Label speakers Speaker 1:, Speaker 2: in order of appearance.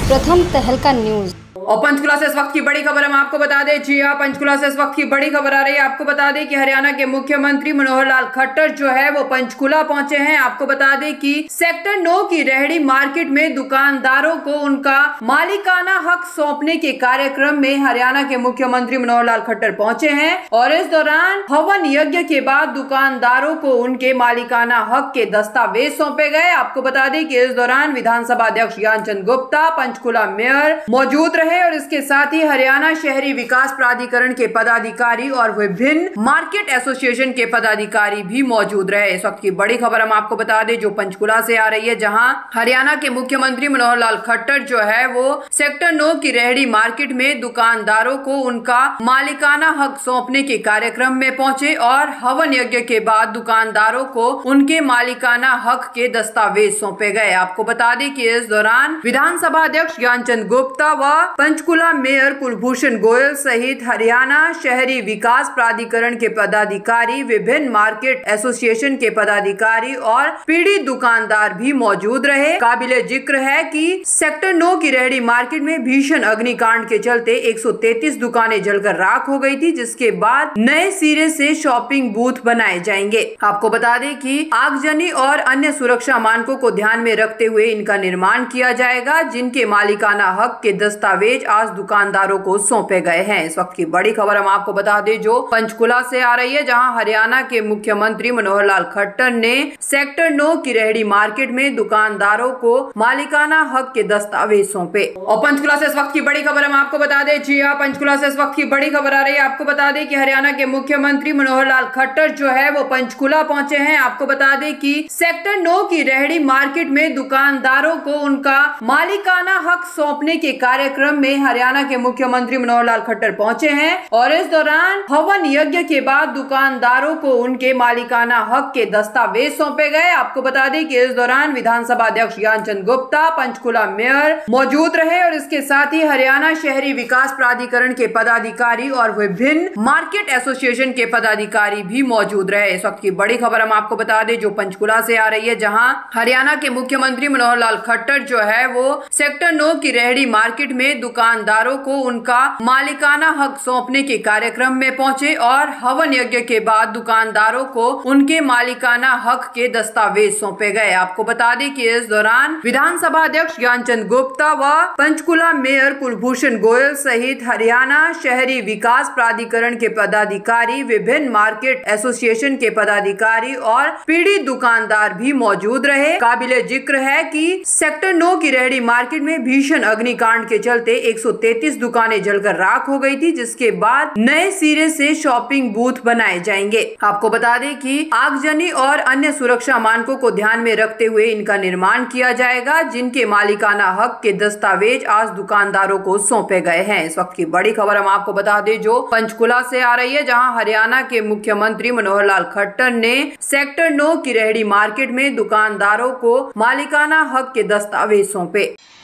Speaker 1: प्रथम तहलका न्यूज।
Speaker 2: और पंचकुला से इस वक्त की बड़ी खबर हम आपको बता दें। जी हाँ, पंचकुला से इस वक्त की बड़ी खबर आ रही है। आपको बता दें कि हरियाणा के मुख्यमंत्री मनोहर लाल खट्टर जो है वो पंचकुला पहुंचे हैं। आपको बता दें कि सेक्टर 9 की रेहड़ी मार्केट में दुकानदारों को उनका मालिकाना हक सौंपने के कार्यक्रम में हरियाणा के मुख्यमंत्री मनोहर लाल खट्टर पहुंचे हैं और इस दौरान हवन यज्ञ के बाद दुकानदारों को उनके मालिकाना हक के दस्तावेज सौंपे गए। आपको बता दें कि इस दौरान विधानसभा अध्यक्ष ज्ञानचंद गुप्ता, पंचकुला मेयर मौजूद रहे और इसके साथ ही हरियाणा शहरी विकास प्राधिकरण के पदाधिकारी और विभिन्न मार्केट एसोसिएशन के पदाधिकारी भी मौजूद रहे। इस वक्त की बड़ी खबर हम आपको बता दें जो पंचकुला से आ रही है, जहां हरियाणा के मुख्यमंत्री मनोहर लाल खट्टर जो है वो सेक्टर 9 की रेहड़ी मार्केट में दुकानदारों को उनका मालिकाना हक सौंपने के कार्यक्रम में पहुंचे और हवन यज्ञ के बाद दुकानदारों को उनके मालिकाना हक के दस्तावेज सौंपे गए। आपको बता दें कि इस दौरान विधानसभा अध्यक्ष ज्ञानचंद गुप्ता व पंचकुला मेयर कुलभूषण गोयल सहित हरियाणा शहरी विकास प्राधिकरण के पदाधिकारी, विभिन्न मार्केट एसोसिएशन के पदाधिकारी और पीड़ित दुकानदार भी मौजूद रहे। काबिले जिक्र है कि सेक्टर 9 की रेहड़ी मार्केट में भीषण अग्निकांड के चलते 133 दुकानें जलकर राख हो गई थी, जिसके बाद नए सिरे से शॉपिंग बूथ बनाए जाएंगे। आपको बता दें कि आगजनी और अन्य सुरक्षा मानकों को ध्यान में रखते हुए इनका निर्माण किया जाएगा, जिनके मालिकाना हक के दस्तावेज आज दुकानदारों को सौंपे गए हैं। इस वक्त की बड़ी खबर हम आपको बता दें जो पंचकुला से आ रही है, जहां हरियाणा के मुख्यमंत्री मनोहर लाल खट्टर ने सेक्टर 9 की रेहड़ी मार्केट में दुकानदारों को मालिकाना हक के दस्तावेज सौंपे। और पंचकुला से इस वक्त की बड़ी खबर हम आपको बता दें। जी हाँ, पंचकुला से इस वक्त की बड़ी खबर आ रही है। आपको बता दें कि हरियाणा के मुख्यमंत्री मनोहर लाल खट्टर जो है वो पंचकुला पहुंचे हैं। आपको बता दें कि सेक्टर 9 की रेहड़ी मार्केट में दुकानदारों को उनका मालिकाना हक सौंपने के कार्यक्रम में हरियाणा के मुख्यमंत्री मनोहर लाल खट्टर पहुंचे हैं और इस दौरान हवन यज्ञ के बाद दुकानदारों को उनके मालिकाना हक के दस्तावेज सौंपे गए। आपको बता दें कि इस दौरान विधानसभा अध्यक्ष ज्ञानचंद गुप्ता, पंचकुला मेयर मौजूद रहे और इसके साथ ही हरियाणा शहरी विकास प्राधिकरण के पदाधिकारी और विभिन्न मार्केट एसोसिएशन के पदाधिकारी भी मौजूद रहे। इस वक्त की बड़ी खबर हम आपको बता दें जो पंचकुला से आ रही है, जहां हरियाणा के मुख्यमंत्री मनोहर लाल खट्टर जो है वो सेक्टर 9 की रेहड़ी मार्केट में दुकानदारों को उनका मालिकाना हक सौंपने के कार्यक्रम में पहुंचे और हवन यज्ञ के बाद दुकानदारों को उनके मालिकाना हक के दस्तावेज सौंपे गए। आपको बता दें कि इस दौरान विधानसभा अध्यक्ष ज्ञानचंद गुप्ता व पंचकुला मेयर कुलभूषण गोयल सहित हरियाणा शहरी विकास प्राधिकरण के पदाधिकारी, विभिन्न मार्केट एसोसिएशन के पदाधिकारी और पीड़ित दुकानदार भी मौजूद रहे। काबिले जिक्र है कि सेक्टर 9 की रेहड़ी मार्केट में भीषण अग्निकांड के चलते 133 दुकानें जलकर राख हो गई थी, जिसके बाद नए सिरे से शॉपिंग बूथ बनाए जाएंगे। आपको बता दें कि आगजनी और अन्य सुरक्षा मानकों को ध्यान में रखते हुए इनका निर्माण किया जाएगा, जिनके मालिकाना हक के दस्तावेज आज दुकानदारों को सौंपे गए हैं। इस वक्त की बड़ी खबर हम आपको बता दें जो पंचकुला से आ रही है, जहां हरियाणा के मुख्यमंत्री मनोहर लाल खट्टर ने सेक्टर 9 की रेहड़ी मार्केट में दुकानदारों को मालिकाना हक के दस्तावेज सौंपे।